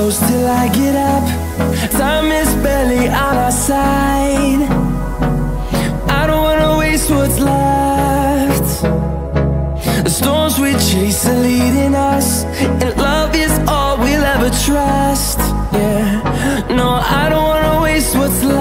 close till I get up. Time is barely on our side. I don't wanna waste what's left. The storms we chase are leading us, and love is all we'll ever trust. Yeah, no, I don't wanna waste what's left.